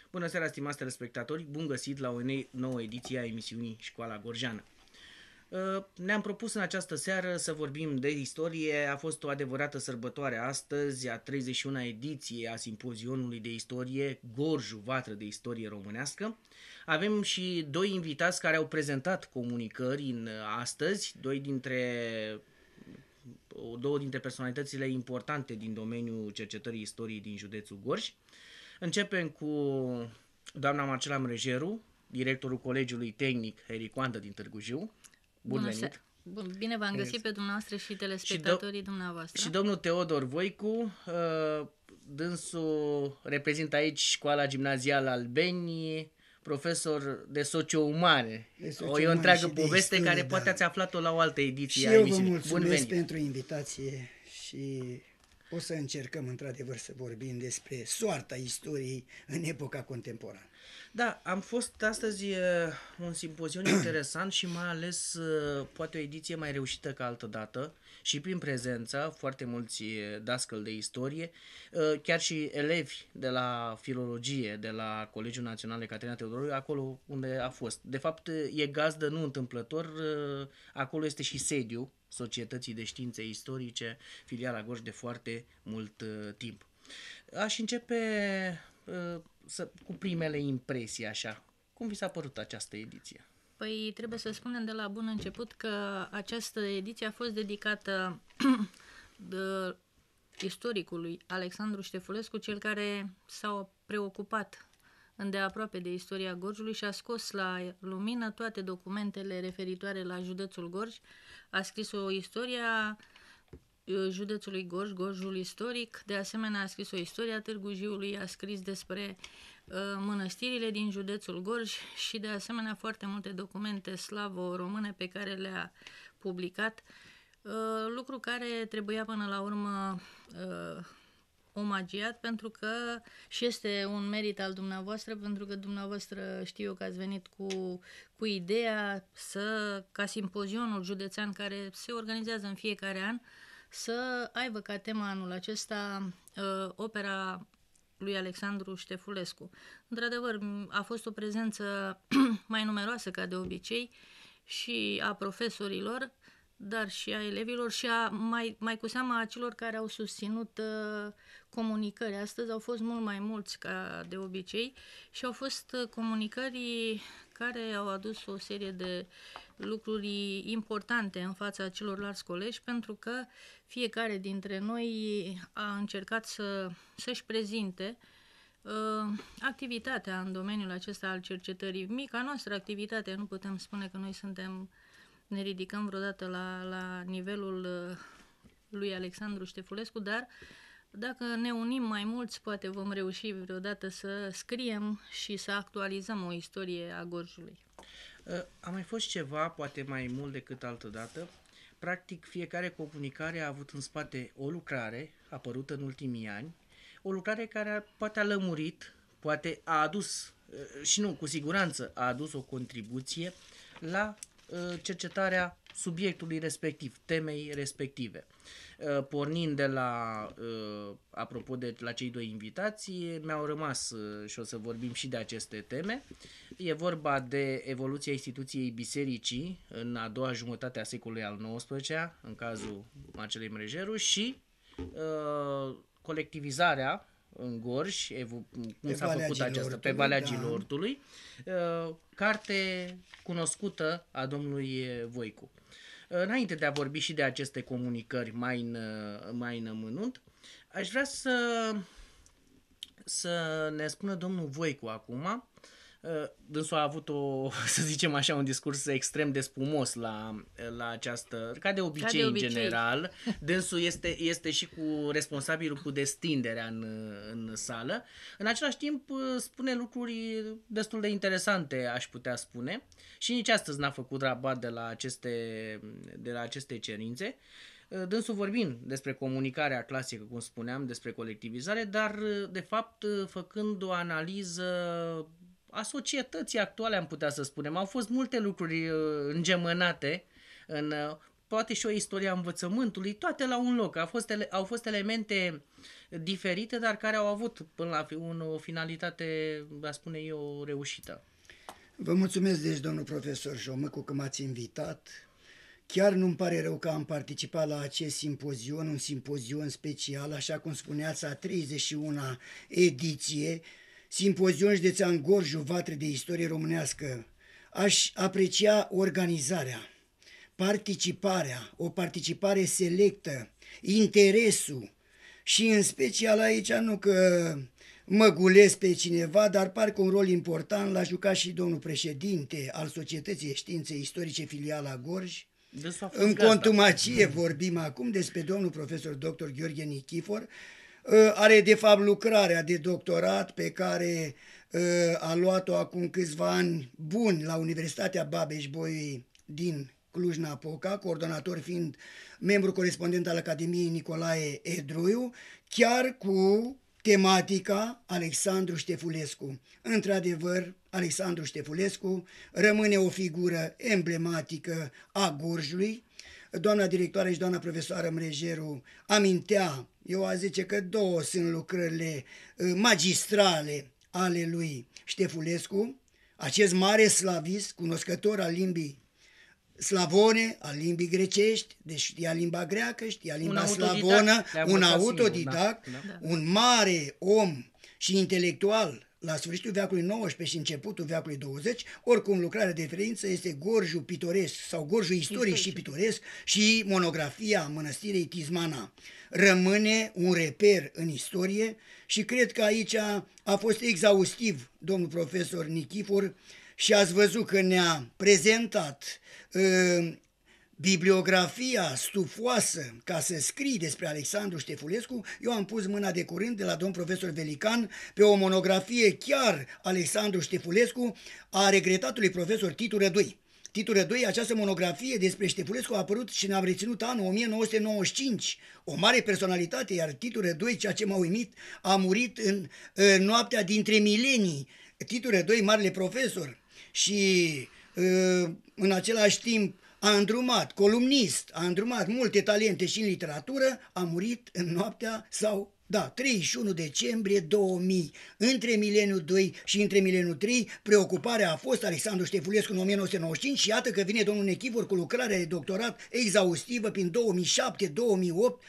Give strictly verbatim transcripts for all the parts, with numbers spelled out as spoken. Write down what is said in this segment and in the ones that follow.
Bună seara, stimați telespectatori, bun găsit la o nouă ediție a emisiunii Școala Gorjeană. Ne-am propus în această seară să vorbim de istorie. A fost o adevărată sărbătoare astăzi, a treizeci și una ediție a simpozionului de istorie Gorju, Vatră de Istorie Românească. Avem și doi invitați care au prezentat comunicări în astăzi, doi dintre, două dintre personalitățile importante din domeniul cercetării istoriei din județul Gorj. Începem cu doamna Marcela Mrejeru, directorul Colegiului Tehnic Hericoandă din Târgu Jiu. Bun Bună venit! Bun, bine v-am găsit pe dumneavoastră și telespectatorii și do- dumneavoastră. Și domnul Teodor Voicu, uh, dânsul reprezintă aici școala gimnazială Albeni, profesor de socio-umane. De socio-umane, o întreagă poveste istorie, care da. Poate ați aflat-o la o altă ediție. Și a eu emisiunii. vă mulțumesc Bun venit. pentru invitație și o să încercăm într-adevăr să vorbim despre soarta istoriei în epoca contemporană. Da, am fost astăzi uh, un simpozion interesant și mai ales uh, poate o ediție mai reușită ca altă dată și prin prezența foarte mulți dascăli de istorie, uh, chiar și elevi de la filologie, de la Colegiul Național Ecaterina Teodoroiu, acolo unde a fost. De fapt, e gazdă nu întâmplător, uh, acolo este și sediu Societății de Științe Istorice, filiala Gorj, de foarte mult uh, timp. Aș începe uh, să, cu primele impresii, așa. Cum vi s-a părut această ediție? Păi trebuie să spunem de la bun început că această ediție a fost dedicată de istoricului Alexandru Ștefulescu, cel care s-a preocupat îndeaproape de istoria Gorjului și a scos la lumină toate documentele referitoare la județul Gorj. A scris o istorie a județului Gorj, Gorjul istoric, de asemenea a scris o istorie a Târgu Jiului, a scris despre uh, mănăstirile din județul Gorj și de asemenea foarte multe documente slavo-române pe care le-a publicat, uh, lucru care trebuia până la urmă uh, omagiat, pentru că și este un merit al dumneavoastră, pentru că dumneavoastră știu eu că ați venit cu, cu ideea să, ca simpozionul județean care se organizează în fiecare an, să aibă ca tema anul acesta uh, opera lui Alexandru Ștefulescu. Într-adevăr, a fost o prezență mai numeroasă ca de obicei și a profesorilor, dar și a elevilor și a, mai, mai cu seama a celor care au susținut uh, comunicări. Astăzi au fost mult mai mulți ca de obicei și au fost uh, comunicări care au adus o serie de lucruri importante în fața celorlalți colegi, pentru că fiecare dintre noi a încercat să, să-și prezinte uh, activitatea în domeniul acesta al cercetării. Mica noastră activitate, nu putem spune că noi suntem, ne ridicăm vreodată la, la nivelul uh, lui Alexandru Ștefulescu, dar dacă ne unim mai mulți, poate vom reuși vreodată să scriem și să actualizăm o istorie a Gorjului. A mai fost ceva, poate mai mult decât altă dată. Practic, fiecare comunicare a avut în spate o lucrare apărută în ultimii ani, o lucrare care poate a lămurit, poate a adus, și nu, cu siguranță a adus o contribuție la cercetarea subiectului respectiv, temei respective. Pornind de la, apropo de la cei doi invitații, mi-au rămas și o să vorbim și de aceste teme. E vorba de evoluția instituției bisericii în a doua jumătate a secolului al nouăsprezecelea, în cazul Marcelei Mrejeru, și uh, colectivizarea în Gorj, cum s-a făcut aceasta, pe Valea Gilortului, uh, carte cunoscută a domnului Voicu. Înainte de a vorbi și de aceste comunicări mai în, mai în amănunt, aș vrea să, să ne spună domnul Voicu acum. Dânsul a avut o, să zicem așa, un discurs extrem de spumos la, la această, ca de obicei, ca de obicei. În general. Dânsul este, este și cu responsabilul cu destinderea în, în sală. În același timp spune lucruri destul de interesante, aș putea spune. Și nici astăzi n-a făcut rabat de la aceste, de la aceste cerințe. Dânsul vorbind despre comunicarea clasică, cum spuneam, despre colectivizare, dar de fapt făcând o analiză a societății actuale, am putea să spunem. Au fost multe lucruri uh, îngemânate în uh, poate și o istorie a învățământului, toate la un loc. Au fost, ele, au fost elemente diferite, dar care au avut până la un, o finalitate, a spune eu, reușită. Vă mulțumesc, deci, domnul profesor Jomăcu, că m-ați invitat. Chiar nu-mi pare rău că am participat la acest simpozion, un simpozion special, așa cum spuneați, a treizeci și una ediție, simpozion județean Gorju, Vatre de Istorie Românească. Aș aprecia organizarea, participarea, o participare selectă, interesul și în special aici, nu că mă gulesc pe cineva, dar parcă un rol important l-a jucat și domnul președinte al Societății de Științe Istorice Filiala Gorj. În contumacie vorbim acum despre domnul profesor doctor Gheorghe Nichifor. Are de fapt lucrarea de doctorat pe care a luat-o acum câțiva ani buni la Universitatea Babeș-Bolyai din Cluj-Napoca, coordonator fiind membru corespondent al Academiei Nicolae Edruiu, chiar cu tematica Alexandru Ștefulescu. Într-adevăr, Alexandru Ștefulescu rămâne o figură emblematică a Gorjului. Doamna directoare și doamna profesoară Mrejeru amintea, eu a zice că două sunt lucrările magistrale ale lui Ștefulescu, acest mare slavist, cunoscător al limbii slavone, al limbii grecești, deci știa limba greacă, știa limba un slavonă, un autodidact, singur, da. Un mare om și intelectual la sfârșitul veacului nouăsprezece și începutul veacului douăzeci, oricum lucrarea de referință este Gorjul pitoresc sau Gorjul istoric și pitoresc și monografia Mănăstirei Tizmana. Rămâne un reper în istorie și cred că aici a fost exhaustiv domnul profesor Nichifor și ați văzut că ne-a prezentat uh, bibliografia stufoasă ca să scrii despre Alexandru Ștefulescu. Eu am pus mâna de curând de la domn profesor Velican pe o monografie chiar Alexandru Ștefulescu a regretatului profesor Titu Rădoi. Titu Rădoi, această monografie despre Ștefulescu a apărut și ne-am reținut anul o mie nouă sute nouăzeci și cinci. O mare personalitate, iar Titu Rădoi, ceea ce m-a uimit, a murit în, în noaptea dintre milenii. Titu Rădoi, marele profesor și în același timp a îndrumat, columnist, a îndrumat multe talente și în literatură, a murit în noaptea sau, da, treizeci și unu decembrie două mii. Între mileniul doi și între mileniul trei, preocuparea a fost Alexandru Ștefulescu în o mie nouă sute nouăzeci și cinci și iată că vine domnul Nichifor cu lucrarea de doctorat exhaustivă prin două mii șapte două mii opt.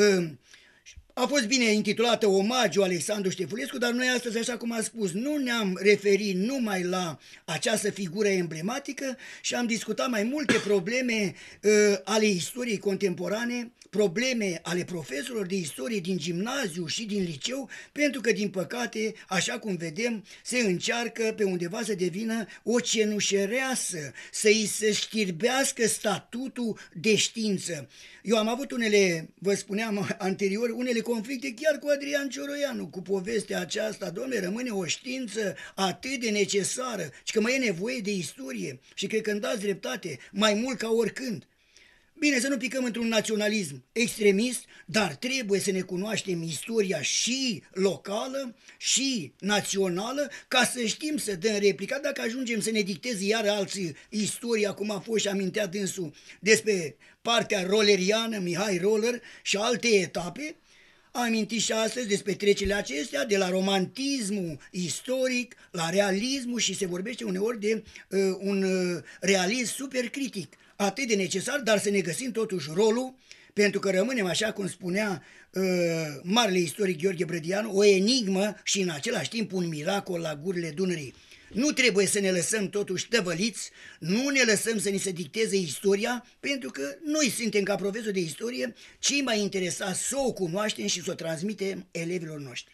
A fost bine intitulată Omagiu Alexandru Ștefulescu, dar noi astăzi, așa cum am spus, nu ne-am referit numai la această figură emblematică și am discutat mai multe probleme uh, ale istoriei contemporane, probleme ale profesorilor de istorie din gimnaziu și din liceu, pentru că, din păcate, așa cum vedem, se încearcă pe undeva să devină o cenușăreasă, să îi se știrbească statutul de știință. Eu am avut unele, vă spuneam anterior, unele conflicte chiar cu Adrian Cioroianu, cu povestea aceasta, domnule, rămâne o știință atât de necesară, și că mai e nevoie de istorie și cred că îmi dați dreptate, mai mult ca oricând. Bine, să nu picăm într-un naționalism extremist, dar trebuie să ne cunoaștem istoria și locală și națională ca să știm să dăm replica. Dacă ajungem să ne dicteze iar alții istoria, cum a fost și amintea dânsul despre partea roleriană, Mihai Roller și alte etape, am amintit și astăzi despre trecerile acestea, de la romantismul istoric la realismul și se vorbește uneori de uh, un uh, realism supercritic. Atât de necesar, dar să ne găsim totuși rolul, pentru că rămânem, așa cum spunea uh, marele istoric Gheorghe Brădianu, o enigmă și în același timp un miracol la gurile Dunării. Nu trebuie să ne lăsăm totuși tăvăliți, nu ne lăsăm să ni se dicteze istoria, pentru că noi suntem, ca profesori de istorie, cei mai interesați să o cunoaștem și să o transmitem elevilor noștri.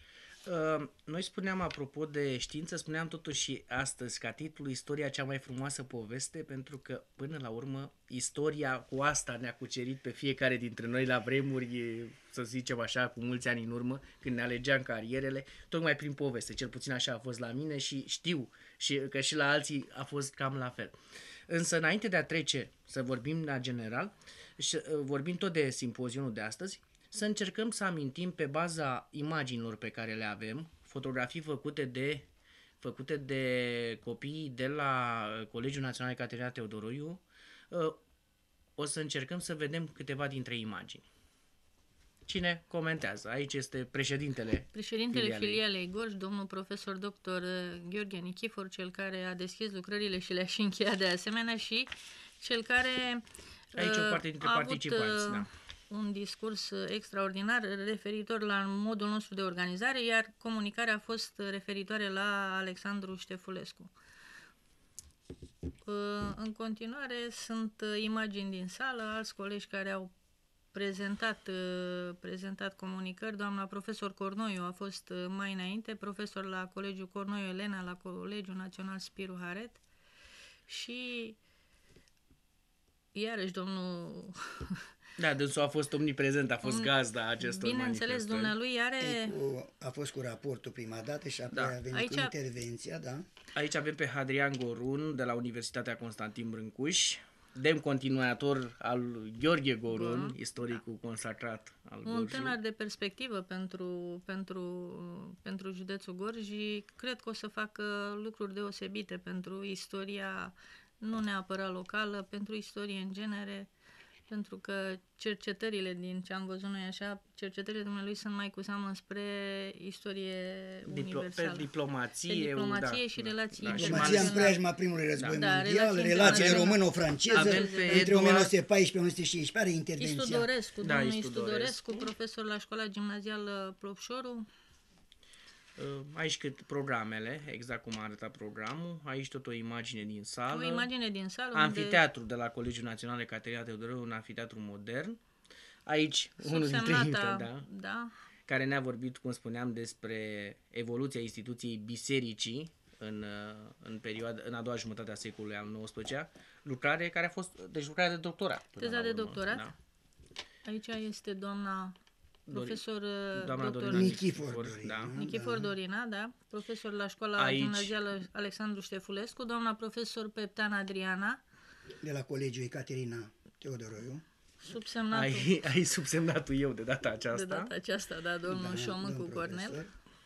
Noi spuneam, apropo de știință, spuneam totuși și astăzi ca titlu Istoria cea mai frumoasă poveste, pentru că până la urmă istoria cu asta ne-a cucerit pe fiecare dintre noi la vremuri, să zicem așa, cu mulți ani în urmă, când ne alegeam carierele, tocmai prin poveste. Cel puțin așa a fost la mine și știu și că și la alții a fost cam la fel. Însă înainte de a trece să vorbim la general, și vorbim tot de simpozionul de astăzi, să încercăm să amintim pe baza imaginilor pe care le avem, fotografii făcute de, făcute de copii de la Colegiul Național Caterina Teodoroiu, o să încercăm să vedem câteva dintre imagini. Cine comentează? Aici este președintele Președintele filialei. filialei Gorj, domnul profesor doctor Gheorghe Nichifor, cel care a deschis lucrările și le-a și încheiat de asemenea, și cel care Aici o parte dintre a participanți, avut da. un discurs extraordinar referitor la modul nostru de organizare, iar comunicarea a fost referitoare la Alexandru Ștefulescu. În continuare sunt imagini din sală, alți colegi care au prezentat, prezentat comunicări. Doamna profesor Cornoiu a fost mai înainte, profesor la Colegiul Cornoiu Elena, la Colegiul Național Spiru Haret, și iarăși domnul... Da, dânsul a fost omniprezent, a fost Un... gazda acestor Bineînțeles, manifestări. dumnealui are... Cu, a fost cu raportul prima dată și apoi Da. a venit Aici- cu intervenția, da? Aici avem pe Hadrian Gorun de la Universitatea Constantin Brâncuș, demn continuator al lui Gheorghe Gorun, Gorun, istoricul consacrat al Un Gorjului. tânăr de perspectivă pentru, pentru, pentru județul Gorj și cred că o să facă lucruri deosebite pentru istoria, nu neapărat locală, pentru istorie în genere, pentru că cercetările din ce am văzut noi așa, cercetările dumnealui sunt mai cu seamă spre istorie Diplo- universală. pe diplomație, Pe diplomație da, și da, relații da, și mai Diplomația în ales- preajma primului război Da, mondial, relații relațiile internaționale. româno-franceze, Avem pe între Eduard- o mie nouă sute paisprezece - o mie nouă sute șaisprezece are intervenția. Istudorescu, Da, domnul Istudorescu. Istudorescu, profesor la școala gimnazială Plopșoru. Aici cât programele, exact cum a arătat programul, aici tot o imagine din sală. O imagine din sală unde Anfiteatru de la Colegiul Național Ecaterina Teodoreu, un anfiteatru modern. Aici, unul dintre subsemnata, da, da, care ne-a vorbit, cum spuneam, despre evoluția instituției bisericii în, în, perioada, în a doua jumătate a secolului al nouăsprezecelea, lucrare care a fost, deci lucrarea de doctorat. până Teza la de urmă, doctorat. Da. Aici este doamna profesor Doamna doctor Dorina Nichifor Nichifor, Dorina. da. Nichifor Dorina, da, profesor la școala Aici. gimnazială Alexandru Ștefulescu, doamna profesor Peptan Adriana, De la Colegiul Ecaterina Teodoroiu. subsemnatul Ai, ai subsemnatul eu de data aceasta. de data aceasta, da, domnul Da, Șomâncu domn Cornel, profesor.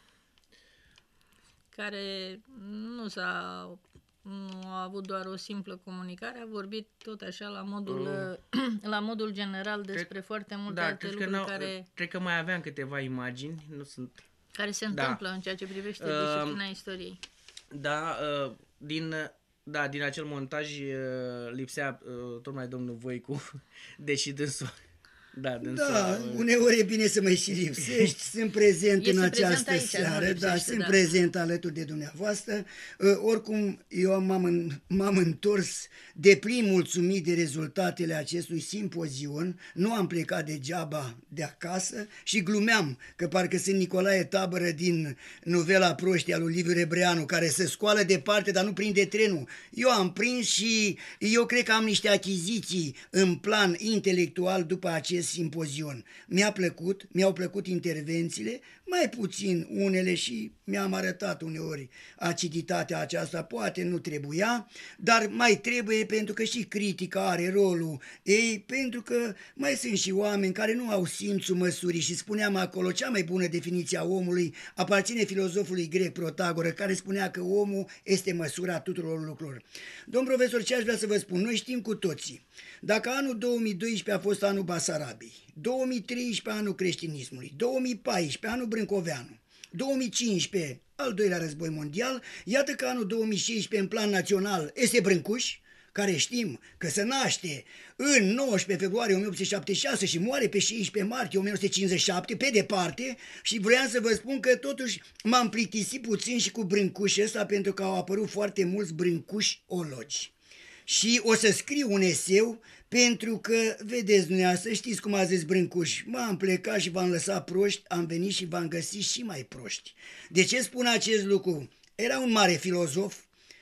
care nu s-a nu a avut doar o simplă comunicare, a vorbit tot așa la modul, la modul general despre Cred- foarte multe Da, alte cred că, lucruri n-au- care, cred că mai aveam câteva imagini, nu sunt... care se Da. întâmplă în ceea ce privește Um, disciplina istoriei. Da, uh, din, da, din acel montaj uh, lipsea uh, tocmai domnul Voicu, deși dânsul... Da, dânsul... Da, uh, uneori e bine să mai și lipsești. Sunt prezent Este în prezent această aici, nu seară, lipsește, da, sunt da. prezent alături de dumneavoastră. Uh, Oricum, eu m-am, în, m-am întors de plin mulțumit de rezultatele acestui simpozion. Nu am plecat degeaba de acasă și glumeam că parcă sunt Nicolae Tabără din novela Proștii a lui Liviu Rebreanu, care se scoală departe, dar nu prinde trenul. Eu am prins și eu cred că am niște achiziții în plan intelectual după acest simpozion. Mi-a plăcut, mi-au plăcut intervențiile, mai puțin unele și mi-am arătat uneori aciditatea aceasta, poate nu trebuia, dar mai trebuie pentru că și critica are rolul ei, pentru că mai sunt și oameni care nu au simțul măsurii și spuneam acolo, cea mai bună definiție a omului aparține filozofului grec Protagoră, care spunea că omul este măsura tuturor lucrurilor. Domn profesor, ce aș vrea să vă spun? Noi știm cu toții, dacă anul două mii doisprezece a fost anul Basarabiei, două mii treisprezece anul creștinismului, două mii paisprezece anul Brâncoveanu, două mii cincisprezece al doilea război mondial, iată că anul două mii șaisprezece în plan național este Brâncuș, care știm că se naște în nouăsprezece februarie o mie opt sute șaptezeci și șase și moare pe șaisprezece martie o mie nouă sute cincizeci și șapte, pe departe, și vreau să vă spun că totuși m-am plictisit puțin și cu Brâncuș ăsta, pentru că au apărut foarte mulți brâncușologi. Și o să scriu un eseu, pentru că, vedeți dumneavoastră, știți cum a zis Brâncuș, m-am plecat și v-am lăsat proști, am venit și v-am găsit și mai proști. De ce spun acest lucru? Era un mare filozof,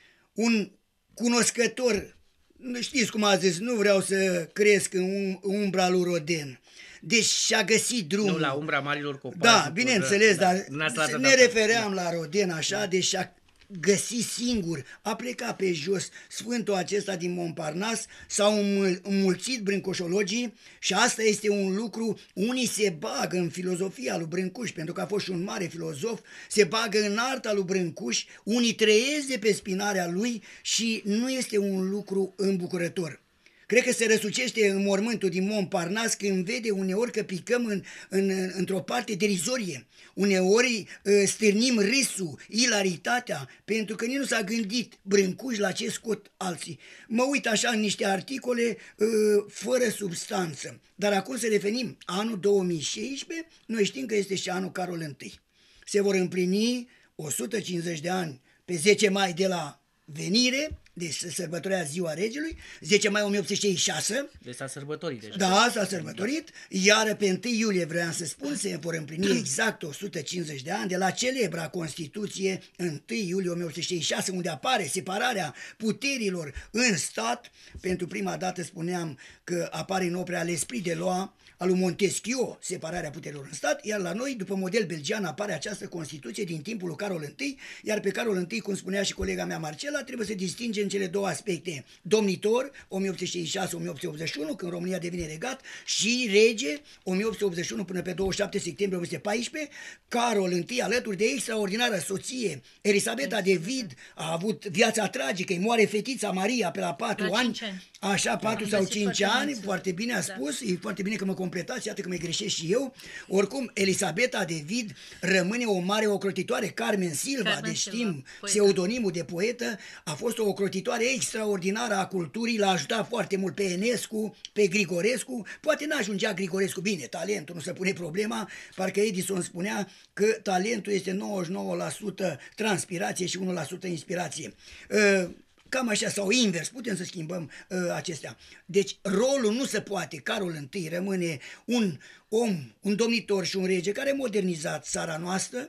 un cunoscător, știți cum a zis, nu vreau să cresc în umbra lui Roden. Deci și-a găsit drumul. Nu, la umbra marilor copaci. Da, bineînțeles, da, dar da, ne refeream la Roden așa, deci și-a găsit singur, a plecat pe jos sfântul acesta din Montparnasse, s-au înmulțit brâncoșologii și asta este un lucru, unii se bagă în filozofia lui Brâncuș, pentru că a fost și un mare filozof, se bagă în arta lui Brâncuș, unii trăiesc de pe spinarea lui și nu este un lucru îmbucurător. Cred că se răsucește în mormântul din Montparnasse când vede uneori că picăm în, în, într-o parte derizorie. Uneori uh, stârnim râsul, ilaritatea, pentru că nici nu s-a gândit Brâncuș la ce scot alții. Mă uit așa în niște articole uh, fără substanță. Dar acum să revenim, anul două mii șaisprezece, noi știm că este și anul Carol întâi. Se vor împlini o sută cincizeci de ani pe zece mai de la venire, deci se sărbătorea Ziua Regelui, zece mai o mie opt sute șaizeci și șase. Deci s-a sărbătorit deja. Da, s-a sărbătorit, iar pe întâi iulie, vreau să spun, se vor împlini exact o sută cincizeci de ani de la celebra Constituție întâi iulie o mie opt sute șaizeci și șase, unde apare separarea puterilor în stat. Pentru prima dată spuneam că apare în opera L'Esprit de Loi al lui Montesquieu separarea puterilor în stat, iar la noi, după model belgian, apare această Constituție din timpul lui Carol întâi, iar pe Carol întâi, cum spunea și colega mea Marcela, trebuie să distingem cele două aspecte: domnitor, o mie opt sute șaizeci și șase - o mie opt sute optzeci și unu, când România devine regat, și rege, o mie opt sute optzeci și unu până pe douăzeci și șapte septembrie o mie opt sute paisprezece. Carol întâi, alături de extraordinară soție Elisabeta de Vid, a avut viața tragică, îi moare fetița Maria pe la patru La ani, cinci ani. așa, patru Am sau găsit cinci foarte ani, mulți. foarte bine a Da. spus, e foarte bine că mă completați, iată că mă greșesc și eu. Oricum, Elisabeta de Vid rămâne o mare ocrotitoare. Carmen Silva, Carmen deci Silva, știm poeta. pseudonimul de poetă, a fost o ocrotitoare extraordinară a culturii, l-a ajutat foarte mult pe Enescu, pe Grigorescu. Poate n-ajungea Grigorescu, bine, talentul, nu se pune problema, parcă Edison spunea că talentul este nouăzeci și nouă la sută transpirație și unu la sută inspirație. Uh, Cam așa, sau invers, putem să schimbăm uh, acestea. Deci rolul nu se poate. Carol întâi rămâne un om, un domnitor și un rege care a modernizat țara noastră.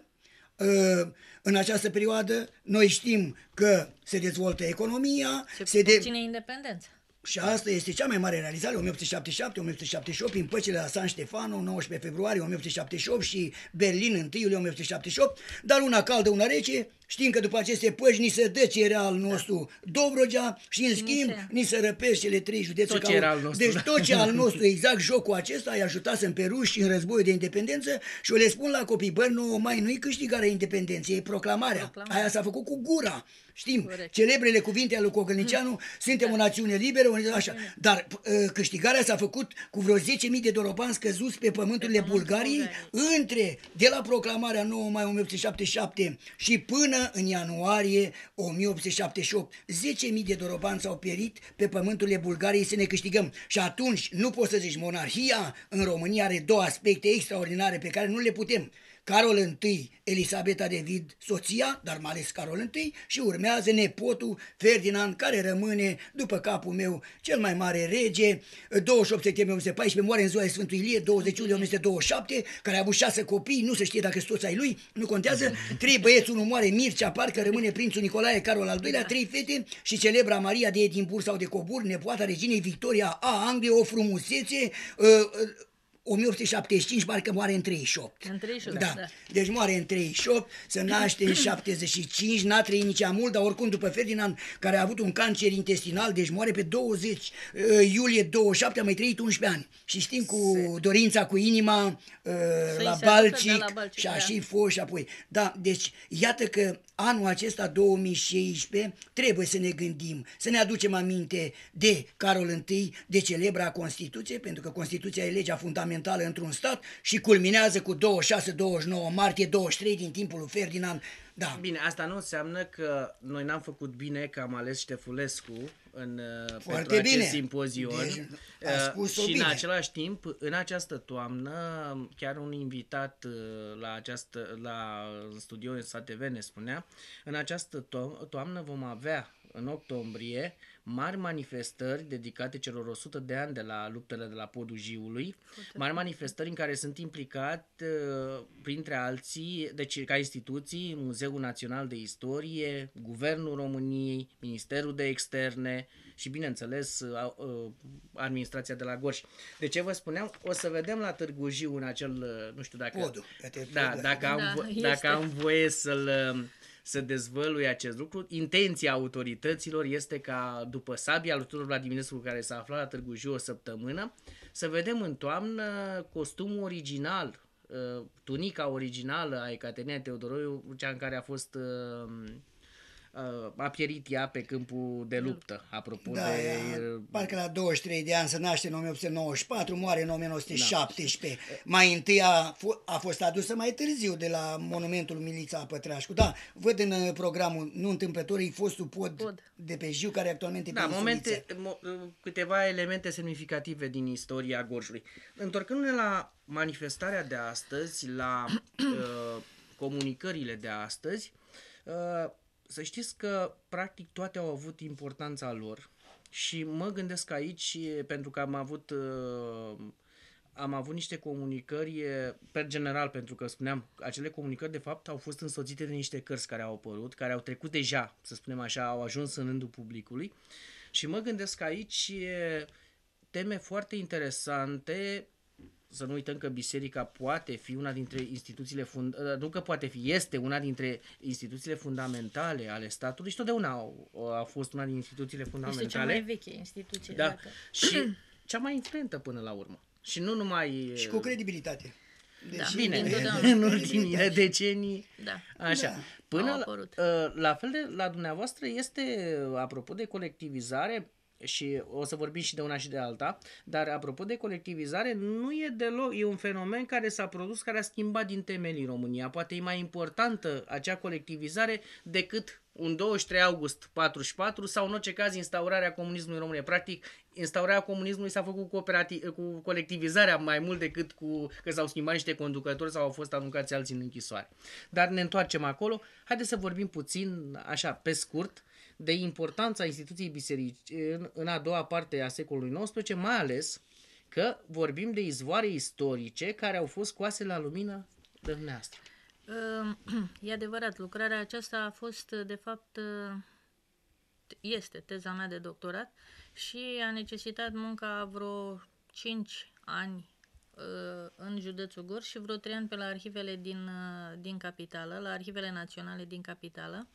Uh, în această perioadă noi știm că se dezvoltă economia, Se, se de... obține independența. Și asta este cea mai mare realizare, o mie opt sute șaptezeci și șapte - o mie opt sute șaptezeci și opt, prin păcile la San Stefano, nouăsprezece februarie o mie opt sute șaptezeci și opt, și Berlin, unu iulie o mie opt sute șaptezeci și opt, dar una caldă, una rece. Știm că după aceste păși ni se dă ce era al nostru Dobrogea și în Și schimb ni se- ni se răpesc cele trei județe. Tot ce ca un- era al nostru, Deci da. tot ce al nostru, exact jocul acesta, îi ajutasem pe ruși în războiul de independență și eu le spun la copii, bă, nouă mai nu-i câștigarea independenței, e proclamarea. Proclamarea. Aia s-a făcut cu gura. Știm, Corect. celebrele cuvinte ale lui Cogălnicianu, suntem o națiune liberă, o- așa. Dar uh, câștigarea s-a făcut cu vreo zece mii de doropani scăzuți pe pământurile Pe pământul Bulgariei, Bulgariei. între, de la proclamarea nouă mai o mie opt sute șaptezeci și șapte și până în ianuarie o mie opt sute șaptezeci și opt. zece mii de doropani s-au pierit pe pământurile Bulgariei să ne câștigăm. Și atunci nu poți să zici, monarhia în România are două aspecte extraordinare pe care nu le putem. Carol întâi, Elisabeta de Vid, soția, dar mai ales Carol întâi, și urmează nepotul Ferdinand, care rămâne, după capul meu, cel mai mare rege. douăzeci și opt septembrie o mie opt sute paisprezece, moare în ziua de Sfântul Ilie, douăzeci iulie o mie opt sute douăzeci și șapte, care a avut șase copii, nu se știe dacă sunt toți ai lui, nu contează. Trei băieți, unul moare, Mircea, parcă rămâne prințul Nicolae Carol al doilea, trei fete și celebra Maria de Edimburg sau de Coburg, nepoata reginei Victoria a Angliei, o frumusețe. Uh, uh, o mie opt sute șaptezeci și cinci, parcă moare în treizeci și opt. În treizeci și opt, da. da. Deci moare în treizeci și opt, se naște în șaptezeci și cinci, n-a trăit nici ea mult, dar oricum după Ferdinand, care a avut un cancer intestinal, deci moare pe douăzeci iulie douăzeci și șapte, a mai trăit unsprezece ani. Și știm cu dorința cu inima uh, la, se Balcic, aducă de la Balcic, și a da. și fost și apoi. Da, deci iată că anul acesta două mii șaisprezece trebuie să ne gândim, să ne aducem aminte de Carol întâi, de celebra Constituție, pentru că Constituția e legea fundamentală într-un stat și culminează cu douăzeci și șase douăzeci și nouă martie douăzeci și trei din timpul lui Ferdinand. Da. Bine, asta nu înseamnă că noi n-am făcut bine că am ales Ștefulescu în, uh, Foarte pentru acest bine. simpozion. Deci, a Uh, spus-o și bine. în același timp, în această toamnă, chiar un invitat uh, la, această, la studio în S A T V ne spunea, în această to- toamnă vom avea în octombrie mari manifestări dedicate celor o sută de ani de la luptele de la Podul Jiului, mari manifestări în care sunt implicat, uh, printre alții, deci ca instituții, Muzeul Național de Istorie, Guvernul României, Ministerul de Externe și, bineînțeles, uh, uh, administrația de la Gorj. De ce vă spuneam? O să vedem la Târgu Jiu în acel, uh, nu știu dacă... Podul, că te Da, podul. dacă am, Da, vo- este. dacă am voie să-l... uh, să dezvălui acest lucru. Intenția autorităților este ca după sabia lui Tudor Vladimirescu, care s-a aflat la Târgu Jiu o săptămână, să vedem în toamnă costumul original, uh, tunica originală a Ecaterinei Teodoroiu, cea în care a fost uh, a pierit ea pe câmpul de luptă, apropo Da, de... ea, parcă la douăzeci și trei de ani se naște în o mie opt sute nouăzeci și patru, moare în o mie nouă sute șaptesprezece. Da. Mai întâi a, a fost adusă mai târziu de la monumentul Milița Pătrașcu. Da, văd în programul, nu întâmplător, e fostul pod, pod de pe Jiu, care actualmente da, pe momente, mo, câteva elemente semnificative din istoria Gorjului. Întorcându-ne la manifestarea de astăzi, la uh, comunicările de astăzi, uh, să știți că practic toate au avut importanța lor și mă gândesc aici, pentru că am avut, uh, am avut niște comunicări, per general, pentru că spuneam, acele comunicări de fapt au fost însoțite de niște cărți care au apărut, care au trecut deja, să spunem așa, au ajuns în rândul publicului și mă gândesc aici teme foarte interesante. Să nu uităm că biserica poate fi una dintre instituțiile fund... nu că poate fi, este una dintre instituțiile fundamentale ale statului și totdeauna a, a fost una din instituțiile fundamentale. Este cea mai veche instituție. Da. Dacă... Și cea mai influentă până la urmă. Și nu numai... Și cu credibilitate. Deci, da, bine, în ultimile decenii. Da. Așa. Da. Până la, la fel de la dumneavoastră este, apropo de colectivizare, și o să vorbim și de una și de alta, dar apropo de colectivizare, nu e deloc, e un fenomen care s-a produs, care a schimbat din temelii România. Poate e mai importantă acea colectivizare decât un douăzeci și trei august patruzeci și patru sau în orice caz instaurarea comunismului în România. Practic, instaurarea comunismului s-a făcut cu, cu colectivizarea mai mult decât cu că s-au schimbat niște conducători sau au fost aruncați alții în închisoare. Dar ne întoarcem acolo. Haideți să vorbim puțin, așa, pe scurt, de importanța instituției bisericii în, în a doua parte a secolului nouăsprezece, mai ales că vorbim de izvoare istorice care au fost scoase la lumină de dumneavoastră. E adevărat, lucrarea aceasta a fost, de fapt, este teza mea de doctorat și a necesitat munca vreo cinci ani în județul Gorj și vreo trei ani pe la arhivele din, din capitală, la arhivele naționale din capitală.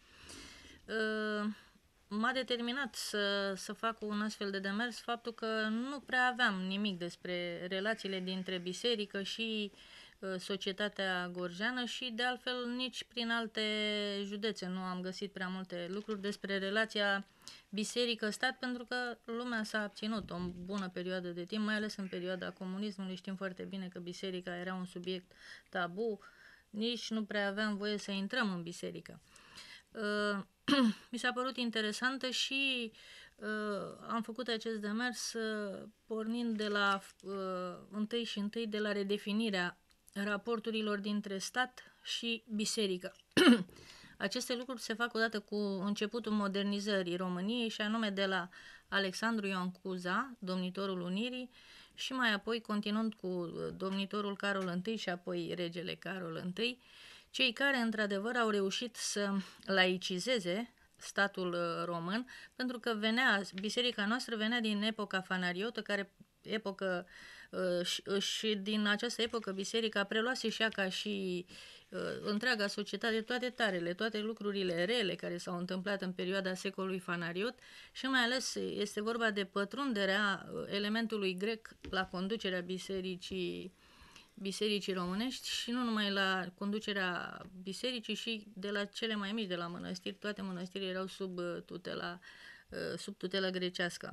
M-a determinat să, să fac un astfel de demers faptul că nu prea aveam nimic despre relațiile dintre biserică și uh, societatea gorjeană și de altfel nici prin alte județe nu am găsit prea multe lucruri despre relația biserică-stat, pentru că lumea s-a abținut o bună perioadă de timp, mai ales în perioada comunismului. Știm foarte bine că biserica era un subiect tabu, nici nu prea aveam voie să intrăm în biserică. Uh, mi s-a părut interesantă și uh, am făcut acest demers uh, pornind de la uh, întâi și întâi de la redefinirea raporturilor dintre stat și biserică. Aceste lucruri se fac odată cu începutul modernizării României și anume de la Alexandru Ioan Cuza, domnitorul Unirii, și mai apoi continuând cu domnitorul Carol I și apoi regele Carol I, cei care, într-adevăr, au reușit să laicizeze statul român, pentru că venea, biserica noastră venea din epoca fanariotă, care epocă, și din această epocă biserica preluase și ea ca și întreaga societate toate tarele, toate lucrurile rele care s-au întâmplat în perioada secolului fanariot și mai ales este vorba de pătrunderea elementului grec la conducerea bisericii bisericii românești și nu numai la conducerea bisericii, și de la cele mai mici, de la mănăstiri. Toate mănăstirile erau sub tutela, sub tutela grecească.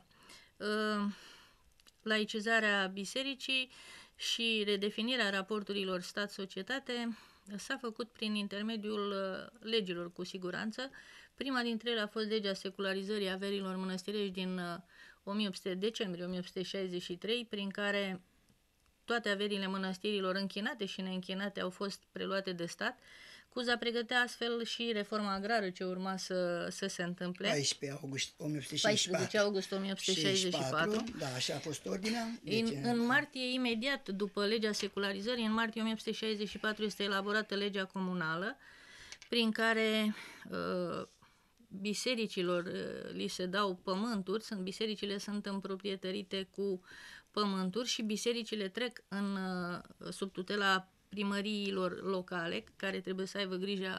Laicizarea bisericii și redefinirea raporturilor stat-societate s-a făcut prin intermediul legilor, cu siguranță. Prima dintre ele a fost legea secularizării averilor mănăstirești din o mie opt sute, decembrie o mie opt sute șaizeci și trei, prin care toate averile mănăstirilor închinate și neînchinate au fost preluate de stat. Cuza pregătea astfel și reforma agrară ce urma să, să se întâmple. paisprezece august o mie opt sute șaizeci și patru. paisprezece august o mie opt sute șaizeci și patru. Da, așa a fost ordinea. Deci, în, în martie, imediat după legea secularizării, în martie o mie opt sute șaizeci și patru este elaborată legea comunală, prin care uh, bisericilor uh, li se dau pământuri, sunt, bisericile sunt împroprietărite cu pământuri și bisericile trec în, sub tutela primăriilor locale, care trebuie să aibă grija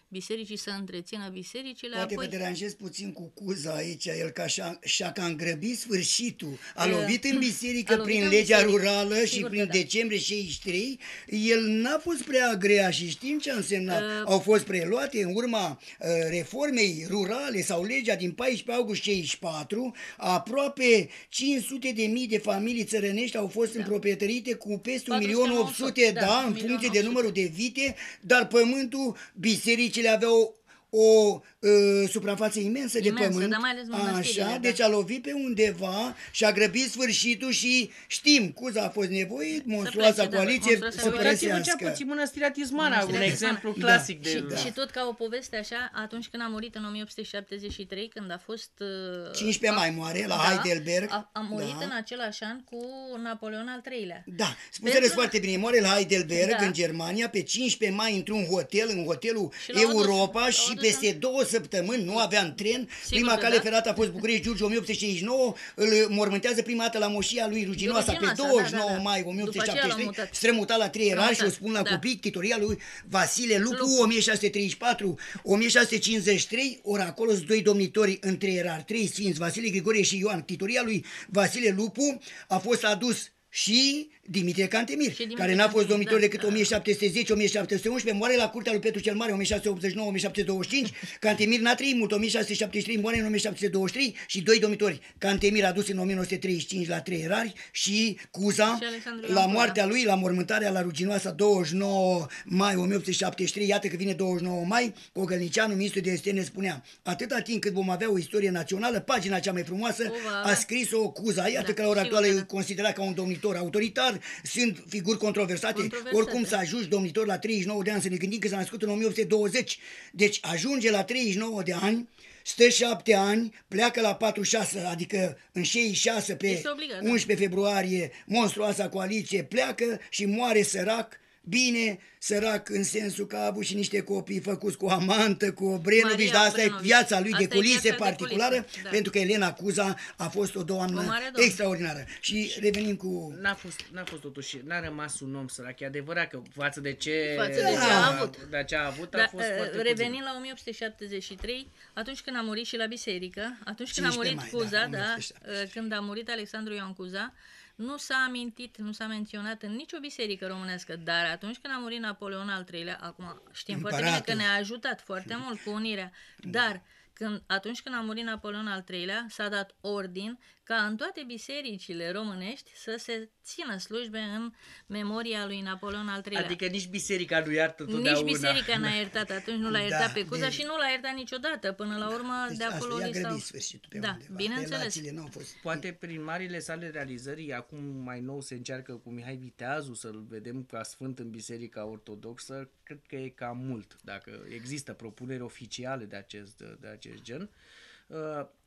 bisericii să întrețină bisericile. Poate apoi... vă deranjez puțin cu Cuza aici, el ca și-a, și-a cam grăbit sfârșitul. A lovit în biserică a lovit prin în legea biserică. rurală și Sigur prin că da. decembrie șaizeci și trei. El n-a fost prea grea și știm ce a însemnat. Uh, Au fost preluate în urma uh, reformei rurale sau legea din paisprezece august șaizeci și patru. Aproape cinci sute de mii de familii țărănești au fost da. împroprietărite cu peste un milion opt sute, da, da, în funcție de numărul de vite, dar pământul, bisericile aveau o uh, suprafață imensă, imensă de pământ, dar mai ales așa, da. deci a lovit pe undeva și a grăbit sfârșitul și știm, Cuza a fost nevoit, monstruoasa coaliție da, să părăsească. Cea puțin Mănăstirea Tismana, un exemplu da. clasic. Da. De... Și, da. și tot ca o poveste așa, atunci când a murit în o mie opt sute șaptezeci și trei, când a fost... Uh, cincisprezece mai moare, la da, Heidelberg. A, a murit da. în același an cu Napoleon al treilea. Da, spune-le foarte bine, moare la Heidelberg, da. în Germania, pe cincisprezece mai într-un hotel, în hotelul Europa și, și peste două săptămâni, nu avea tren. Sigur prima cale da. ferată a fost București-Giurgiu o mie opt sute cincizeci și nouă, îl mormântează prima dată la moșia lui Ruginoasa pe douăzeci și nouă da, da. mai o mie opt sute șaptezeci și trei, strămutat la trei erari și o spun la da. copii, titoria lui Vasile Lupu, Lupu. o mie șase sute treizeci și patru - o mie șase sute cincizeci și trei, ori acolo sunt doi domnitori în trei erari, trei sfinți, Vasile, Grigorie și Ioan. Titoria lui Vasile Lupu a fost adus și Dimitrie Cantemir, și Dimitrie care n-a fost domnitor da, decât da. o mie șapte sute zece - o mie șapte sute unsprezece, moare la curtea lui Petru cel Mare o mie șase sute optzeci și nouă - o mie șapte sute douăzeci și cinci, Cantemir n-a trăit mult, o mie șase sute șaptezeci și trei, moare în o mie șapte sute douăzeci și trei și doi domnitori, Cantemir adus în o mie nouă sute treizeci și cinci la trei erari și Cuza, și la moartea lui, la mormântarea la Ruginoasa douăzeci și nouă mai o mie opt sute șaptezeci și trei, iată că vine douăzeci și nouă mai, Cogălnicianu, ministrul de externe, spunea: atâta timp cât vom avea o istorie națională, pagina cea mai frumoasă a scris-o Cuza, iată da, că la ora actuală e considerat ca un domnitor autoritar, sunt figuri controversate, controversate. Oricum să ajungi domnitor la treizeci și nouă de ani, să ne gândim că s-a născut în o mie opt sute douăzeci, deci ajunge la treizeci și nouă de ani, stă șapte ani, pleacă la patruzeci și șase, adică în șaizeci și șase pe obligat, unsprezece februarie, monstruoasa coaliție pleacă și moare sărac. Bine, sărac în sensul că a avut și niște copii făcuți cu amantă, cu Obrenovici, dar asta Obrenovici. E viața lui asta de culise particulară, de culise. Da. Pentru că Elena Cuza a fost o doamnă o extraordinară. Și revenim cu... N-a fost, n-a fost totuși, n-a rămas un om sărac, e adevărat că față de ce, față de ce a avut, de ce a, avut da, a fost foarte revenind puțin. la o mie opt sute șaptezeci și trei, atunci când a murit și la biserică, atunci când a murit mai, Cuza, da, da, când a murit Alexandru Ioan Cuza, nu s-a amintit, nu s-a menționat în nicio biserică românească, dar atunci când a murit Napoleon al treilea, acum știm Împăratul. foarte bine că ne-a ajutat foarte mult cu unirea, dar când, atunci când a murit Napoleon al treilea, s-a dat ordin ca în toate bisericile românești să se țină slujbe în memoria lui Napoleon al treilea. Adică nici biserica nu iartă totdeauna. Nici biserica n-a iertat atunci, nu l-a iertat da, pe Cuza de... și nu l-a iertat niciodată. Până la urmă, deci de acolo i-a s-au... sfârșitul pe da, undeva. bineînțeles. Fost... Poate prin marile sale realizări, acum mai nou se încearcă cu Mihai Viteazu să-l vedem ca sfânt în biserica ortodoxă, cred că e cam mult, dacă există propuneri oficiale de acest, de acest gen. Uh,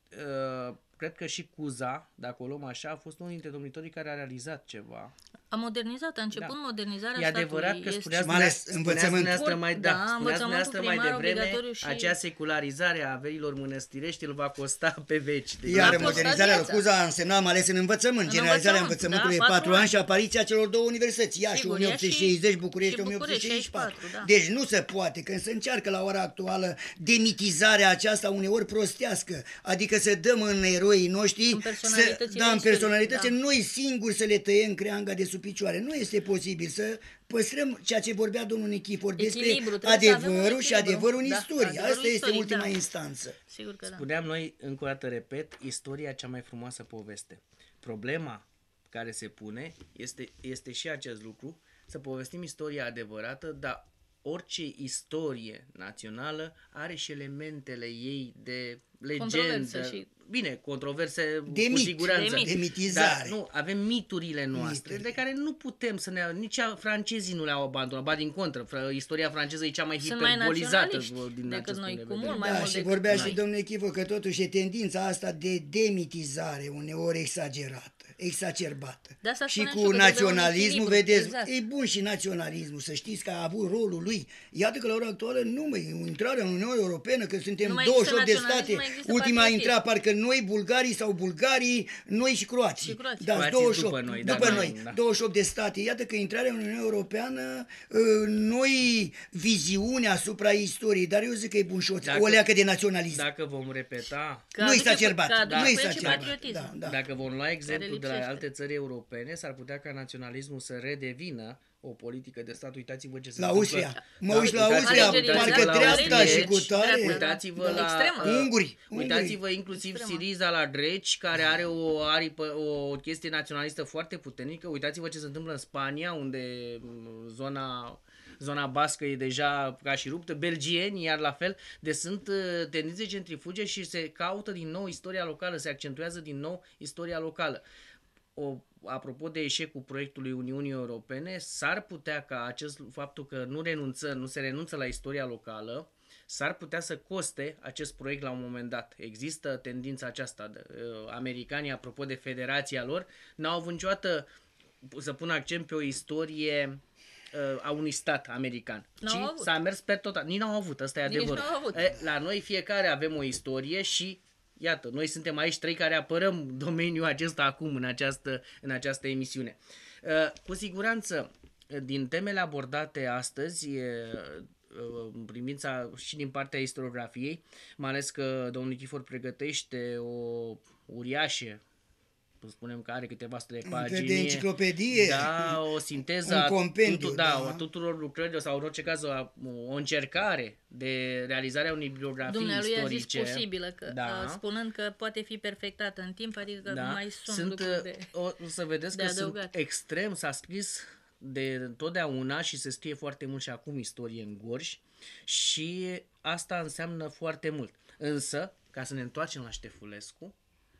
uh, cred că și Cuza, dacă o luăm așa, a fost unul dintre domnitorii care a realizat ceva. A modernizat, a început da. modernizarea statului. E adevărat statului. că spuneați dumneavoastră mai, da, da, spuneați mai devreme, și... acea secularizare a averilor mănăstirești îl va costa pe veci. De Iar modernizarea lui Cuza a însemnat mai ales în învățământ. În Generalizarea învățământului da, e patru ani și apariția celor două universități, Iași o mie opt sute șaizeci, București o mie opt sute șaizeci și patru. Da. Deci nu se poate, când se încearcă la ora actuală demitizarea aceasta uneori prostească, adică să dăm în eroii noștri, în personalități, să, da, în personalități da. noi singuri să le tăiem creanga de sub picioare. Nu este posibil să păstrăm ceea ce vorbea domnul Nichifor despre adevărul și adevărul în da, istorie. Adevărul Asta istoric, este ultima da. instanță. Sigur că Spuneam da. noi, încă o dată repet, istoria cea mai frumoasă poveste. Problema care se pune este, este și acest lucru, să povestim istoria adevărată, dar orice istorie națională are și elementele ei de legendă. Și... Bine, controverse de cu mit, siguranță. De, mit. de mitizare. Dar nu, avem miturile noastre, Mituri. de care nu putem să ne... Nici francezii nu le-au abandonat, ba din contră, istoria franceză e cea mai Sunt hiperbolizată mai din decât noi, cu mult mai da, mult și vorbea noi. Și domnul Echivo că totuși e tendința asta de demitizare, uneori exagerată. exacerbată. De asta Și spuneam cu și eu că trebuie un naționalismul, echilibru, vedeți, exact. e bun și naționalismul, să știți că a avut rolul lui. Iată că la ora actuală nu mai intrarea în Uniunea Europeană, că suntem Nu mai douăzeci și opt de există state, naționalism, mai există ultima a patriotism. intrat parcă noi, bulgarii sau bulgarii, noi și croații. Și croații. Da, Croații douăzeci și opt, după noi, după da, noi, da. douăzeci și opt de state. Iată că intrarea în Uniunea Europeană, ă, noi viziune asupra istoriei, dar eu zic că e bun și o, Dacă- o leacă de naționalism. Dacă vom repeta, Că Nu-i aduce- exacerbat, că aduce nu-i cu el și exacerbat. patriotism. Da, da. dacă vom lua exemplu de la lipsește. alte țări europene, s-ar putea ca naționalismul să redevină o politică de stat. Uitați-vă ce se La întâmplă. Austria. Mă Da, uit la uitați-vă Austria, Alegerile, parcă da, dreapta alegerile, și cu tare. dreapta. Uitați-vă Da. la Extremă. uh, Unguri, unguri. Uitați-vă inclusiv Extremă. Siriza la greci, care are o aripă, o chestie naționalistă foarte puternică. Uitați-vă ce se întâmplă în Spania, unde m, zona zona bască e deja ca și ruptă, belgieni iar la fel, deci sunt uh, tendințe centrifuge și se caută din nou istoria locală, se accentuează din nou istoria locală. O, apropo de eșecul proiectului Uniunii Europene, s-ar putea ca acest faptul că nu renunță, nu se renunță la istoria locală, s-ar putea să coste acest proiect la un moment dat. Există tendința aceasta. De, uh, americanii, apropo de federația lor, n-au avut niciodată să pună accent pe o istorie uh, a unui stat american. N-au Ci avut. s-a mers pe total. Nici n-au avut, ăsta e Nici adevărul. n-au avut. E, la noi fiecare avem o istorie și iată, noi suntem aici trei care apărăm domeniul acesta acum în această, în această emisiune. Uh, cu siguranță, din temele abordate astăzi, e, uh, în privința și din partea istoriografiei, mai ales că domnul Nichifor pregătește o uriașă, spunem că are câteva sute de Un fel pagini. de enciclopedie. Da, o sinteză Un a compendiu, tuturor, da, da. a tuturor lucrărilor sau în orice caz o, o încercare de realizarea unei bibliografii Dumnealui a zis istorice. posibilă, că, Da. uh, spunând că poate fi perfectată în timp, adică că Da. nu mai sunt, sunt lucruri de... o, o să vedeți de că adăugat. sunt extrem, s-a scris de totdeauna și se scrie foarte mult și acum istorie în Gorj și asta înseamnă foarte mult. Însă, ca să ne întoarcem la Ștefulescu,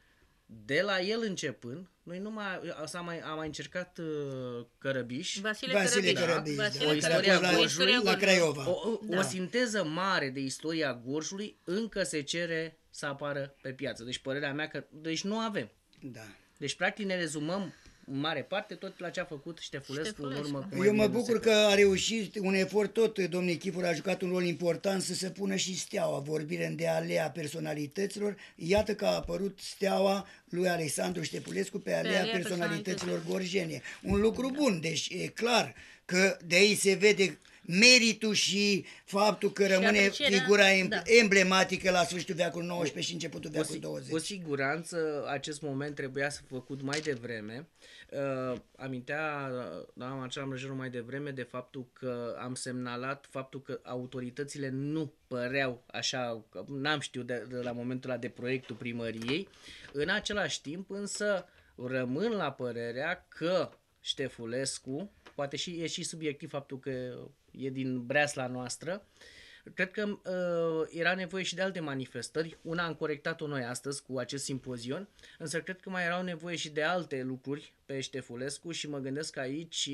de la el începând, noi nu mai, s-a mai, am mai încercat uh, Cărăbiș, Vasile, Vasile Cărăbiș. Cărăbiș, da. Vasile O care istorie a a fost la, Gorjului, la Craiova. o, o, Da. o sinteză mare de istoria Gorjului încă se cere să apară pe piață. Deci părerea mea că, deci nu avem. Da. Deci practic ne rezumăm în mare parte tot la ce a făcut Ștefulescu, Ștefulescu. în urmă cu mai Eu mă bine de un bucur secol. că a reușit un efort tot, domnul Nichifor a jucat un rol important să se pună și steaua, vorbire de alea personalităților. Iată că a apărut steaua lui Alexandru Ștefulescu pe alea alea personalităților gorjene. Un lucru bun, deci e clar că de aici se vede meritul și faptul că rămâne aprecierea, figura em- da. emblematică la sfârșitul veacului nouăsprezece și începutul Cu, veacului si- douăzeci. cu siguranță acest moment trebuia să făcut mai devreme. Uh, amintea doamna Marcela Mrăjeru mai devreme de faptul că am semnalat faptul că autoritățile nu păreau așa, că n-am știut de, de la momentul ăla de proiectul primăriei. În același timp însă rămân la părerea că Ștefulescu, poate și e și subiectiv faptul că e din breasla noastră, cred că uh, era nevoie și de alte manifestări. Una am corectat-o noi astăzi cu acest simpozion, însă cred că mai erau nevoie și de alte lucruri pe Ștefulescu și mă gândesc că aici,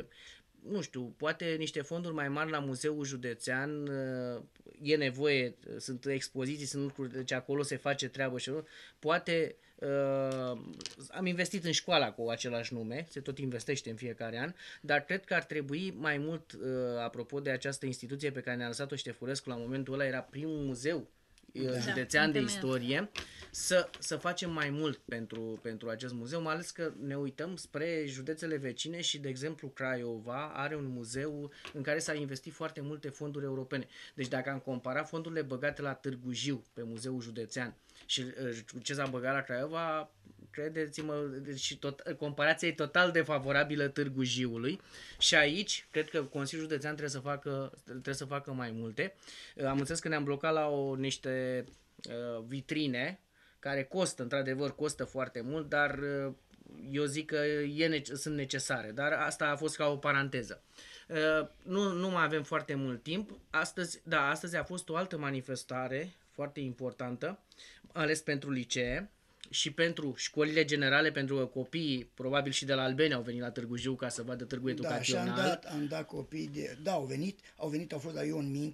nu știu, poate niște fonduri mai mari la Muzeul Județean, uh, e nevoie, sunt expoziții, sunt lucruri, deci acolo se face treabă și poate uh, am investit în școala cu același nume, se tot investește în fiecare an, dar cred că ar trebui mai mult, uh, apropo de această instituție pe care ne-a lăsat-o Ștefulescu, la momentul ăla era primul muzeu da. județean de istorie, să, să facem mai mult pentru, pentru acest muzeu, mai ales că ne uităm spre județele vecine și, de exemplu, Craiova are un muzeu în care s-a investit foarte multe fonduri europene. Deci dacă am comparat fondurile băgate la Târgu Jiu pe muzeul județean și uh, ce s-a băgat la Craiova, credeți-mă, și tot, comparația e total defavorabilă Târgu Jiului și aici cred că Consiliul Județean trebuie să facă, trebuie să facă mai multe. Am înțeles că ne-am blocat la o, niște uh, vitrine care costă, într-adevăr, costă foarte mult, dar uh, eu zic că e, sunt necesare, dar asta a fost ca o paranteză. Uh, nu, nu mai avem foarte mult timp. Astăzi, da, astăzi a fost o altă manifestare foarte importantă, ales pentru licee și pentru școlile generale, pentru că copiii, probabil și de la Albeni, au venit la Târgu Jiu ca să vadă târgul Da, și educațional. am dat, am dat copii de... Da, au venit, au venit, au fost la Ion Mincu,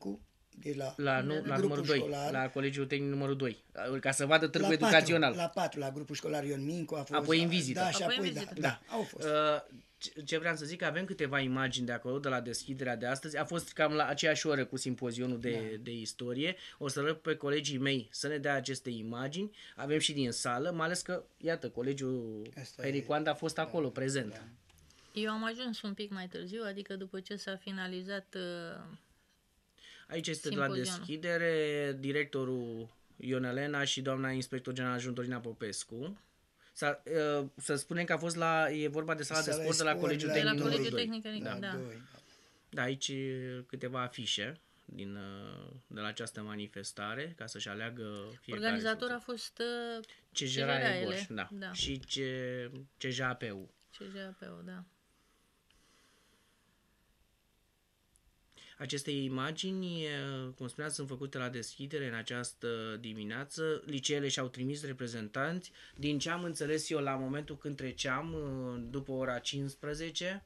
de la, La, nu, la numărul doi, școlar, la Colegiul Tehnic numărul doi, ca să vadă târgul la educațional. patru, la patru, la grupul școlar Ion Mincu a fost. Apoi în vizită. Da, și Apoi în apoi, da, vizită. da, au fost. Uh, ce- ce vreau să zic, avem câteva imagini de acolo, de la deschiderea de astăzi. A fost cam la aceeași oră cu simpozionul de, da. de istorie. O să rog pe colegii mei să ne dea aceste imagini. Avem și din sală, mai ales că, iată, colegiul Asta Hericoanda a fost acolo, da, prezent. Da. Eu am ajuns un pic mai târziu, adică după ce s-a finalizat uh, Aici este de la simpozionul. deschidere directorul Ion Elena și doamna inspector general Juntorina Popescu. S-a, uh, să spunem că a fost la, e vorba de sala, Sala de sport de la sport Colegiul de de la Tehnic numărul Colegiul doi. Tehnic, adică, Da, da. doi. Da, aici câteva afișe din, uh, de la această manifestare, ca să-și aleagă fiecare. Organizator a fost uh, Cejera Cejeraele, Egoș, da. da. Și ce, C J A P-ul. C J A P-ul, da. Aceste imagini, cum spuneam, sunt făcute la deschidere în această dimineață. Liceele și-au trimis reprezentanți. Din ce am înțeles eu la momentul când treceam, după ora cincisprezece,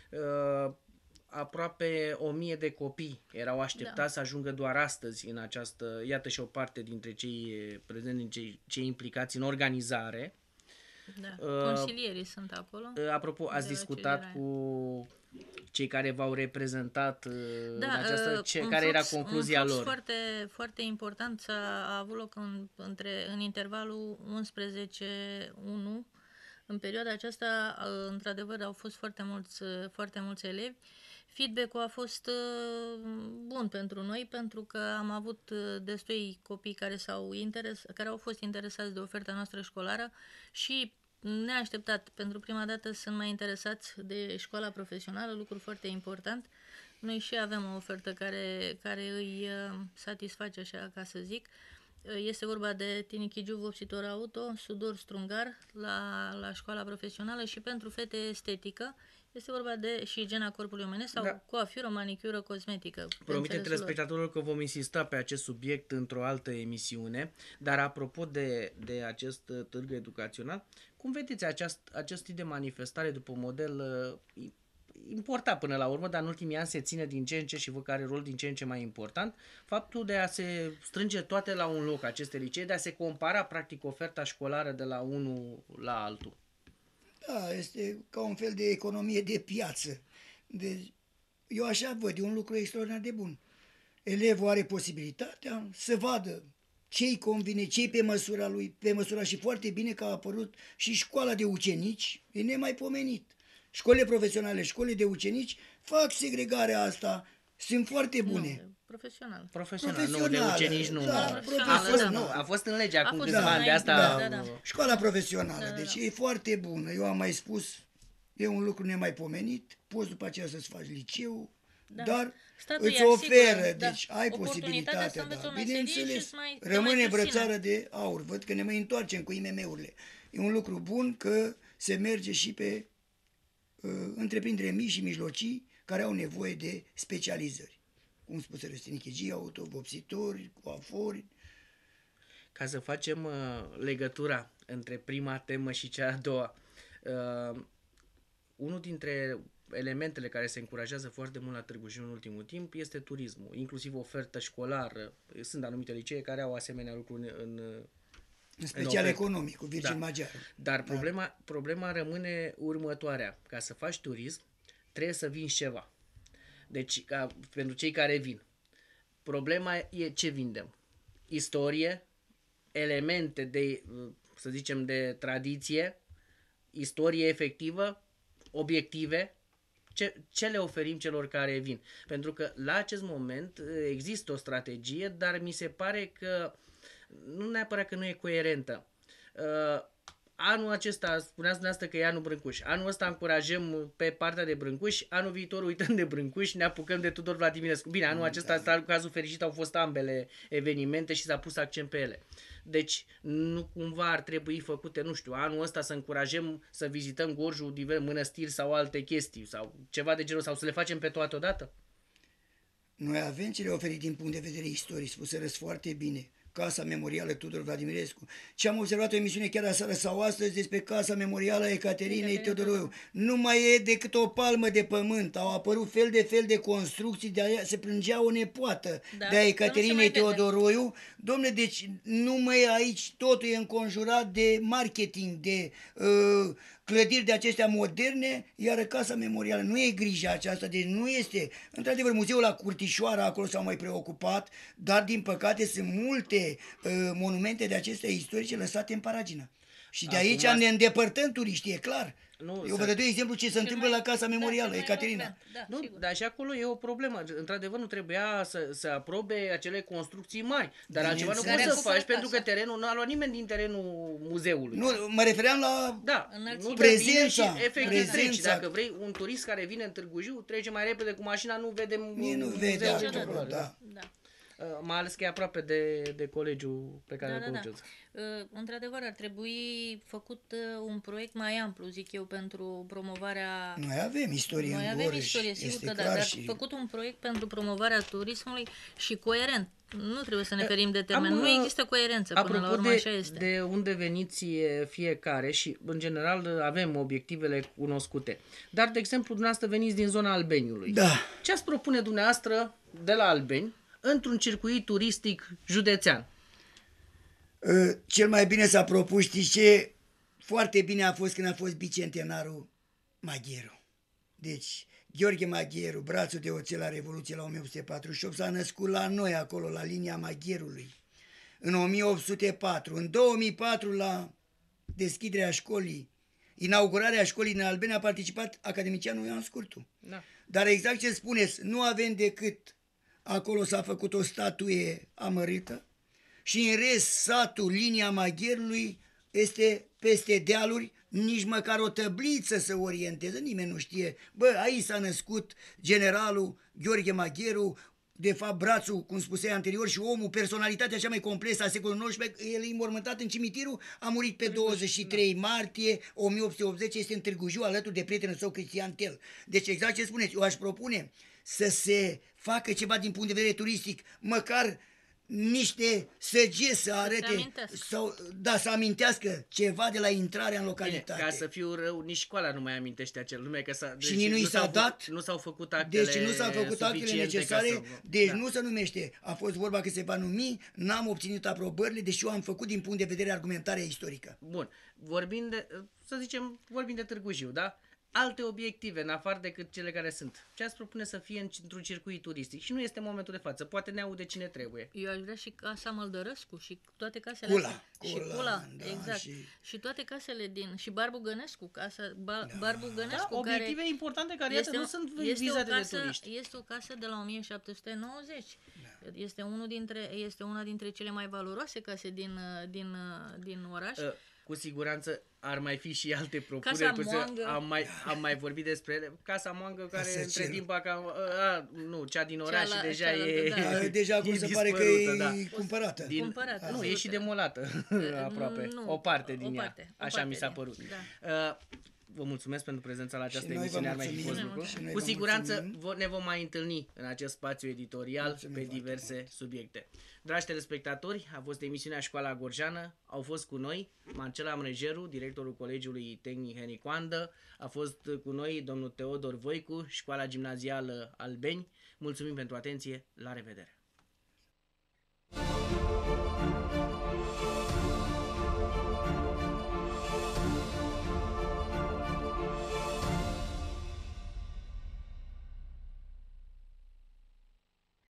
aproape o mie de copii erau așteptați da. să ajungă doar astăzi în această, iată și o parte dintre cei prezenți, din cei, cei implicați în organizare. Da. Consilierii sunt acolo. Apropo, ați discutat cu cei care v-au reprezentat da, în această, ce, care flux, era concluzia un flux lor? Foarte, foarte important a, a avut loc în, între, în intervalul unsprezece unu. În perioada aceasta, într-adevăr, au fost foarte mulți, foarte mulți elevi. Feedback-ul a fost bun pentru noi, pentru că am avut destui copii care, s-au interes, care au fost interesați de oferta noastră școlară și neașteptat, pentru prima dată sunt mai interesați de școala profesională, lucru foarte important. Noi și avem o ofertă care, care îi satisface, așa ca să zic. Este vorba de Tinichigiu vopsitor auto, sudor strungar la, la școala profesională și pentru fete estetică. Este vorba de și igiena corpului omenesc sau da. coafură, manicură, cosmetică. Promitem telespectatorilor că vom insista pe acest subiect într-o altă emisiune, dar apropo de, de acest târg educațional, cum vedeți acest, acest tip de manifestare după model uh, importat până la urmă, dar în ultimii ani se ține din ce în ce și văd că are rol din ce în ce mai important, faptul de a se strânge toate la un loc aceste licee, de a se compara practic oferta școlară de la unul la altul. Da, este ca un fel de economie de piață. Deci, eu așa văd, e un lucru extraordinar de bun. Elevul are posibilitatea să vadă ce-i convine, ce-i pe măsura lui, pe măsura și foarte bine că a apărut și școala de ucenici, e nemaipomenit. Școlile profesionale, școlile de ucenici fac segregarea asta, sunt foarte bune. Nu, profesional. Profesional, Profesională, nu, de ucenici nu. da, a, profesională, fost, da. nu, a fost în lege acum fost câțiva da, ani, de asta... da, da, da. Școala profesională, Da, da, deci da. e foarte bună. Eu am mai spus, e un lucru nemaipomenit, poți după aceea să-ți faci liceu, Da. dar Statul îți îi oferă, asigură, da, deci ai oportunitatea să posibilitatea, înveți da. o meserie și Bineînțeles, să mai- să rămâne mai brățară susțină. de aur. Văd că ne mai întoarcem cu I M M-urile. E un lucru bun că se merge și pe uh, întreprindere mici și mijlocii care au nevoie de specializări. Cum spuse Răstinichigii, autovopsitori, coafori. Ca să facem uh, legătura între prima temă și cea a doua, uh, unul dintre elementele care se încurajează foarte mult la Târgu Jiu în ultimul timp este turismul, inclusiv ofertă școlară. Sunt anumite licee care au asemenea lucruri în, în În special în economic, cu Virgin Da. Maghiar. Dar problema, da. problema rămâne următoarea. Ca să faci turism, trebuie să vinzi ceva. Deci, ca, pentru cei care vin, problema e ce vindem. Istorie, elemente de, să zicem, de tradiție, istorie efectivă, obiective, ce, ce le oferim celor care vin. Pentru că la acest moment există o strategie, dar mi se pare că nu neapărat că nu e coerentă. Uh, anul acesta, spuneați dumneavoastră că e anul Brâncuș. Anul ăsta încurajăm pe partea de Brâncuș, anul viitor uităm de Brâncuș, ne apucăm de Tudor Vladimirescu. Bine, anul acesta, da. cazul fericit, au fost ambele evenimente și s-a pus accent pe ele. Deci, nu cumva ar trebui făcute, nu știu, anul ăsta să încurajăm să vizităm Gorjul, diverse mănăstiri sau alte chestii, sau ceva de genul, sau să le facem pe toate odată? Noi avem ce le oferi din punct de vedere istoric, spuserăți foarte bine. Casa Memorială Tudor Vladimirescu. Ce am observat o emisiune chiar aseară sau astăzi despre Casa Memorială a Ecaterinei Teodoroiu. Nu mai e decât o palmă de pământ. Au apărut fel de fel de construcții, de aia se plângea o nepoată Da, de a că nu Ecaterinei se mai vede. Teodoroiu. Dom'le, deci numai aici totul e înconjurat de marketing, de uh, clădiri de acestea moderne, iar Casa Memorială nu e grija aceasta, deci nu este. Într-adevăr, muzeul la Curtișoara, acolo s-au mai preocupat, dar din păcate sunt multe uh, monumente de acestea istorice lăsate în paragină. Și de Acum aici asta- ne îndepărtăm turiștii, e clar. Nu, Eu să- vă dădui exemplu ce se întâmplă mai- la Casa da, Memorială, cel mai Ecaterina. elocvent, Da, Nu, sigur. dar și acolo e o problemă. Într-adevăr, nu trebuia să, să aprobe acele construcții mari. Dar altceva nu poți Bineînțeles. să faci Casa. pentru că terenul nu a luat nimeni din terenul muzeului. Nu, mă refeream la Da, Înălțime. nu trebuie Prezența, și efectiv prezența. treci. Dacă vrei un turist care vine în Târgu Jiu, trece mai repede cu mașina, nu vede Mie nu muzeul vede nicio acolo, culoare, da. Da. Uh, Mai ales că e aproape de, de colegiul pe care Da, îl da, da. conduceți. Uh, Într-adevăr, ar trebui făcut uh, un proiect mai amplu, zic eu, pentru promovarea... Noi avem istorie Noi în avem Gorj, istorie, sigur este că da, clar dar și... făcut un proiect pentru promovarea turismului și coerent. Nu trebuie să ne ferim de termen. Am, Nu uh, există coerență, până la urmă, de, așa este. de unde veniți e, fiecare și, în general, avem obiectivele cunoscute. Dar, de exemplu, dumneavoastră veniți din zona Albeniului. Da. Ce ați propune dumneavoastră de la Albeni într-un circuit turistic județean? Uh, Cel mai bine s-a propus, știți ce? Foarte bine a fost când a fost bicentenarul Magheru. Deci, Gheorghe Magheru, brațul de oțel la Revoluție la o mie opt sute patruzeci și opt, s-a născut la noi, acolo, la linia Magherului. În o mie opt sute patru. În două mii patru, la deschiderea școlii, inaugurarea școlii în Albeni, a participat academicianul Ioan Scurtu. Da. Dar exact ce spuneți, nu avem decât, acolo s-a făcut o statuie amărită și în rest satul, linia Magherului, este peste dealuri, nici măcar o tăbliță să orienteze, nimeni nu știe. Bă, aici s-a născut generalul Gheorghe Magheru, de fapt brațul, cum spusei anterior, și omul, personalitatea cea mai complexă a secolului nouăsprezece, el e înmormântat în cimitirul, a murit pe douăzeci și trei martie o mie opt sute optzeci, este în Târgu Jiu, alături de prietenul său Cristian Tel. Deci exact ce spuneți, eu aș propune să se facă ceva din punct de vedere turistic, măcar niște săgeți să arate, amintească. sau, da, să amintească ceva de la intrarea în Bine, localitate. ca să fiu rău, nici școala nu mai amintește acel nume. Că s-a, Și nici nu i nu s-a s-au făcut- dat? Nu s-au făcut actele Deci nu s-au făcut actele suficiente necesare, ca să... deci Da. nu se numește. A fost vorba că se va numi, n-am obținut aprobările, deși eu am făcut din punct de vedere argumentarea istorică. Bun, vorbim de, să zicem, vorbim de Târgu Jiu, da? Alte obiective, în afară decât cele care sunt. Ce ați propune să fie într-un circuit turistic? Și nu este momentul de față, poate ne aude cine trebuie. Eu aș vrea și Casa Măldărăscu și toate casele Cula, astea. Și Cula, Cula, da, exact. și- Și... toate casele din... Și Barbu Gănescu, casa ba, Barbu Da, Gănescu, obiective care importante care iată, nu sunt este o vizate casă, de turiști. Este o casă de la o mie șapte sute nouăzeci. Este, unul dintre, este una dintre cele mai valoroase case din, din, din oraș. Uh, Cu siguranță ar mai fi și alte propuneri. Casa Pentru că Moangă. Am mai, am mai vorbit despre ele. Casa Moangă, care Casa între Ciru. timp a cam... A, nu, cea din oraș Ceala- și deja cealaltă, e... da. A, Deja acum e se pare că dispărută, e da. cumpărată. Din, Cumpărată, nu, e sigur și că da. demolată aproape. Nu, o parte din o ea. parte, o Așa parte mi s-a din- părut. da. Uh, Vă mulțumesc pentru prezența la această noi vă emisiune, ar mai fi mulțumim. fost Și noi lucru. mulțumim. Cu Și noi vă siguranță mulțumim. vo- ne vom mai întâlni în acest spațiu editorial Mulțumim pe foarte diverse mult. subiecte. Dragi telespectatori, a fost emisiunea Școala Gorjeană, au fost cu noi Marcela Mrejeru, directorul Colegiului Tehnic Henri Coandă, a fost cu noi domnul Teodor Voicu, Școala Gimnazială Albeni. Mulțumim pentru atenție, la revedere!